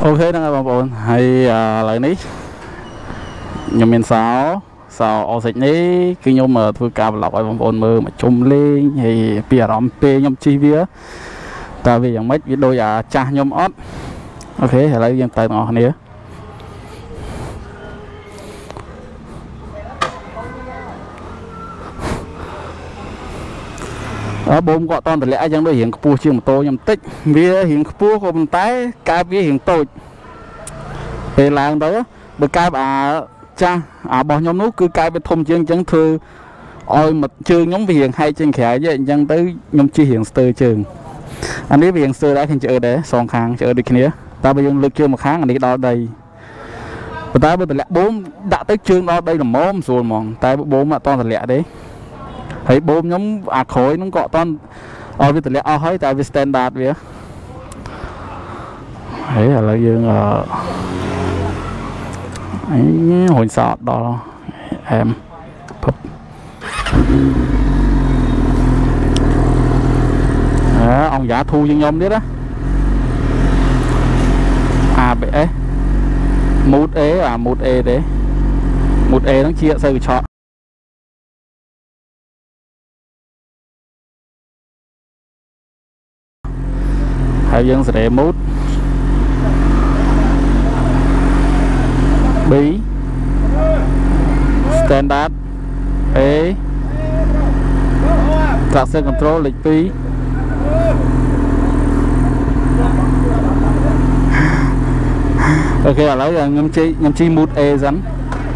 Ok đóបងប្អូនហើយឥឡូវនេះខ្ញុំមានសោអសិចនេះគឺខ្ញុំធ្វើការ vlog ឲ្យបងប្អូនមើលមកជុំលេងហើយពីអារម្មណ៍ពេលខ្ញុំជិះវាតើវាយ៉ាងម៉េចវាដូចចាស់ខ្ញុំអត់អូខេឥឡូវយើងទៅទាំងអស់គ្នាបូមគាត់តន់តម្លាក់អញ្ចឹងដូចរៀងខ្ពស់ជាងម៉ូតូខ្ញុំតិចវារៀងខ្ពស់ក៏ប៉ុន្តែកើបវារៀងតូចពេលឡើងទៅបើកើបចាស់របស់ខ្ញុំនោះគឺកើបវាធំជាងអញ្ចឹងធ្វើឲ្យមកជើងខ្ញុំវារៀងហែកជាងក្រៅអញ្ចឹងទៅខ្ញុំជិះរៀងស្ទើរជើងអានេះវារៀងស្ទើរដែរឃើញឆ្អឺដែរសងខាងឆ្អឺដូចគ្នាតែបើយើងលើកជើងមកខាងអានេះដល់ដីប៉ុន្តែបើតម្លាក់បូមដាក់ទៅជើងដល់ដីល្មមស្រួលហ្មងតែបូមអត់តន់តម្លាក់ទេហើយបូមខ្ញុំអាក្រោយហ្នឹងក៏អត់តន់ឲ្យវាតម្លាក់អស់ហើយតែវា standard វាហើយឥឡូវយើងហួយសអត់ដល់អែមភពអង្គយ៉ាធូជាងខ្ញុំទៀតណា ABS mood A mood A ទេ mood A ហ្នឹងជាអត់សូវកញ្ឆក់ហើយយើងសេរី mood B standard A traction control លេខ 2 អូខេឥឡូវខ្ញុំជិះ mood A សិន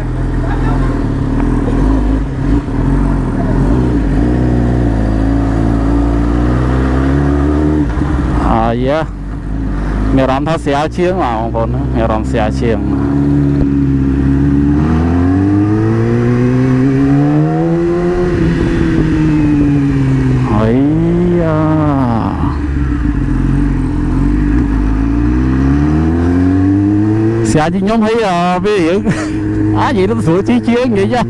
យ៉ាមានអារម្មណ៍ថាស្រាលជាងបងប្អូនមានអារម្មណ៍ស្រាលជាងហើយស្រាលជាងខ្ញុំហើយវារឿងនិយាយទៅស្រួលជាងនិយាយ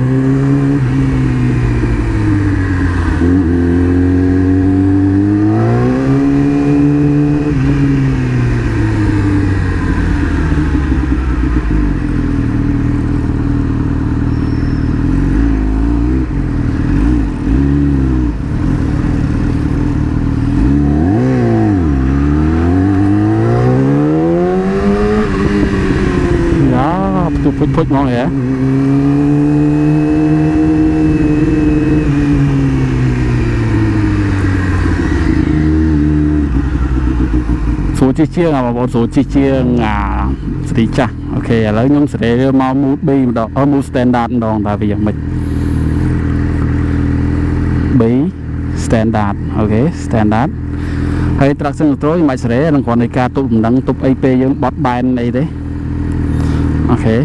ពុជមកហ៎ស្រួលជាងបងប្អូនស្រួលជាងសេរីចាស់អូខេឥឡូវខ្ញុំសេរីមក mood B ម្ដងmood standard ម្ដងតើវាយ៉ាងម៉េច B standard អូខេ standard ហើយ traction control មិនសេរីនឹងគ្រាន់តែការទប់ដំណឹងទប់អីពេលយើងបត់បែនអីទេអូខេ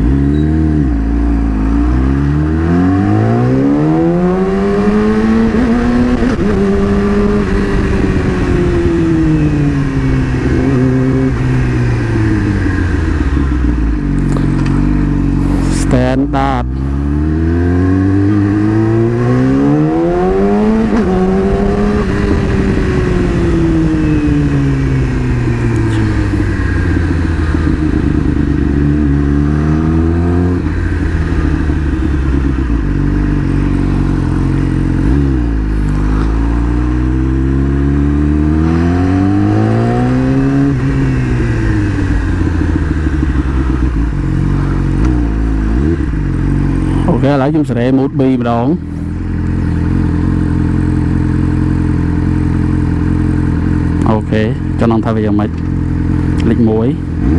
standardឥឡូវខ្ញុំសេរី mood B ម្ដងអូខេចំណងថាវាយ៉ាងម៉េចលេខ 1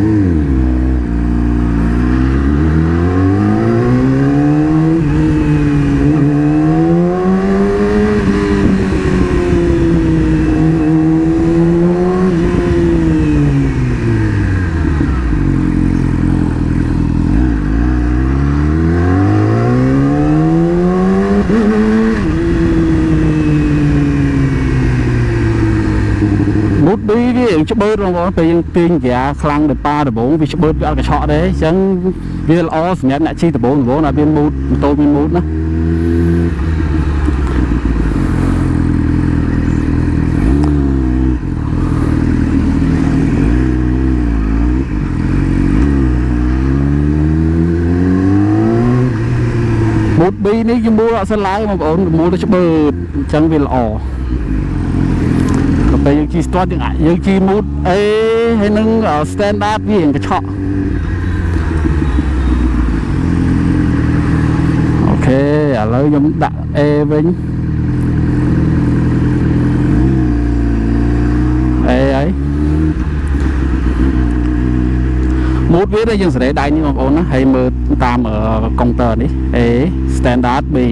ច្បឺតបងប្អូនពេលយើងទាញហ្គាខ្លាំងដល់ប៉ាដំបងវាច្បឺតវាអត់កញ្ឆក់ទេអញ្ចឹងវាល្អសម្រាប់អ្នកជិះដំបងអត់មាន mood ម៉ូតូមាន mood ណា អ một bi ní cái mua sẽ lái mà ổn mua cho bơ chẳng vì là bây giờ chỉ start những giờ chỉ một ấy hay nâng ở standard vì cái chọn ok ở lấy giống đặt e vinh e ấy một viết đây dương sẽ để đây nhưng mà ổn hay mơ tam ở công tờ đi e standard b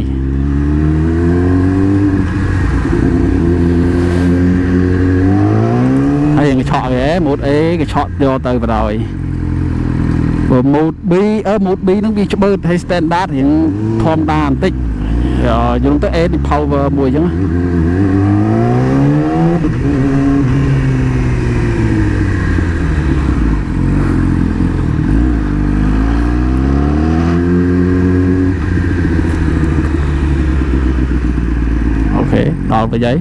hay cái chọn cái một e cái chọn vô từ vào rồi một bi nó bị cho bớt hay standard thì thom đa tích rồi dùng tới e thì power mùi chứ ok đó với giấy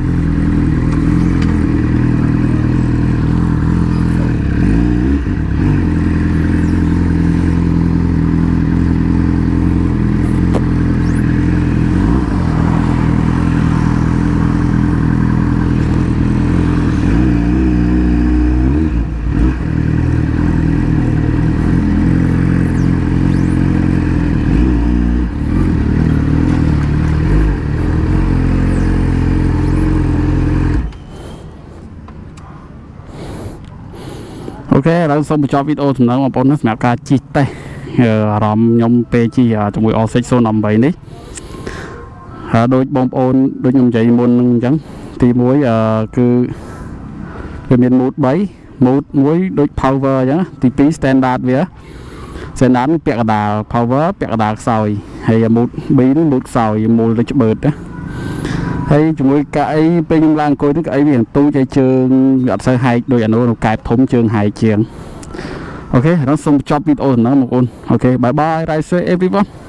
okเราส่งไปจอวิดีโอถึงนั้นมาปนสมัครการจีเต้รอมยมเปจีจมูกออกเซ็กโซนำไปนี่โดยบอมโอนโดยยมใจมนจังตีมวยคือเป็นมูดใบมูดมวยโดย power จังตีปี standard เวีย standard เปียกระดาษ power เปียกระดาษซอยให้มูดบีนมูดซอยมูดเลยจะเบิดนะhay chúng tôi cái bên lang coi cái ấy biển tu chơi trường gặp sai hai đôi anh nó cài thống trường hai trường ok nó xong chop video nó một con ok bye bye, bye everyone.